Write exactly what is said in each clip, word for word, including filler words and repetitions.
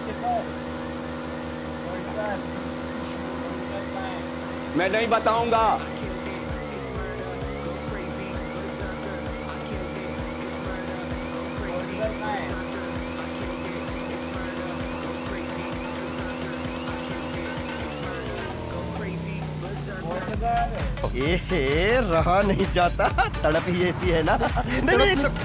मैं नहीं बताऊंगा। ये रहा नहीं जाता, तड़प ही ऐसी है ना। नहीं नहीं सब...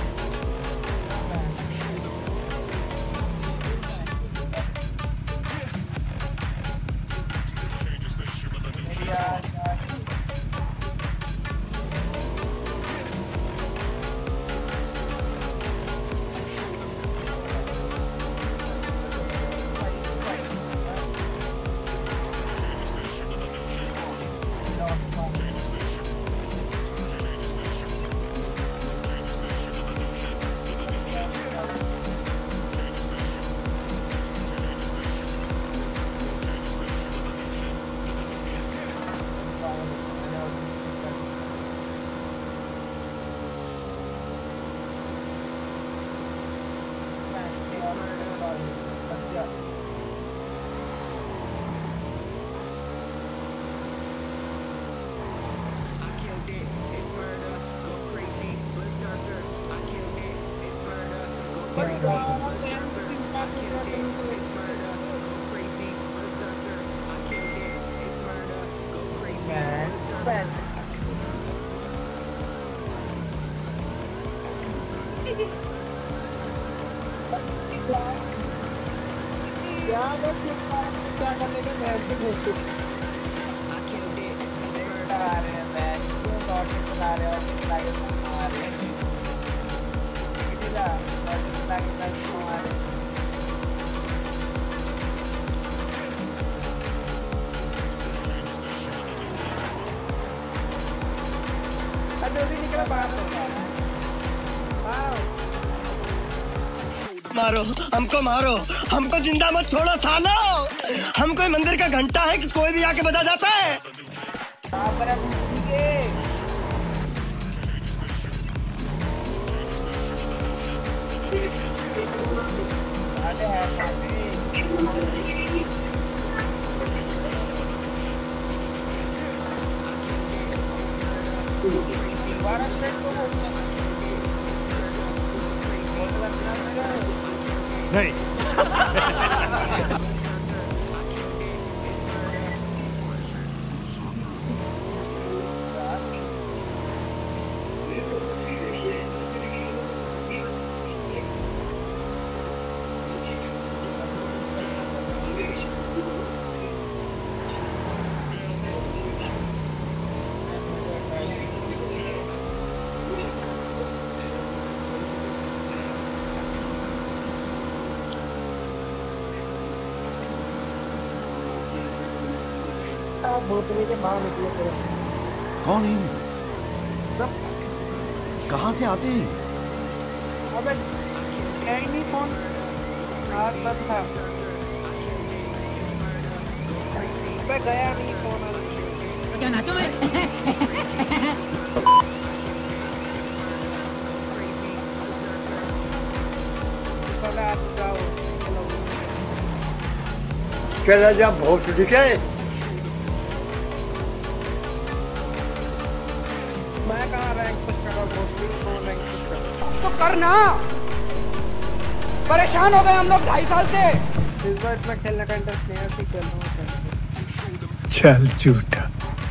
मारो हमको, मारो हमको, जिंदा मत छोड़ो सालो। हम कोई मंदिर का घंटा है कि कोई भी आके बजा जाता है। नहीं कौन है? कहाँ से आते हैं? अबे नहीं फोन था। अबे गया नहीं फोन। क्या नाचो मैं? चला जा बहुत दिखे। मैं कहाँ रैंक पुश कर रहा हूँ, रैंक पुश कर तो करना। परेशान हो गए हम लोग ढाई साल से। इस बार इतना खेलने का इंटरेस्ट नहीं है, ठीक खेल रहा हूँ। चल झूठा।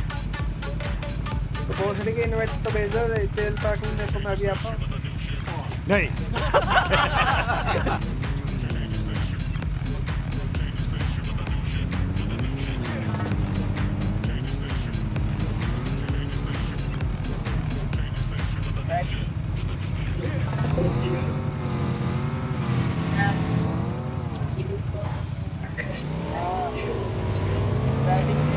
तो भोसड़ी के इन्वाइट तो भेजो, तेल पैकिंग देखो मैं अभी आता हूँ। नहीं Ready?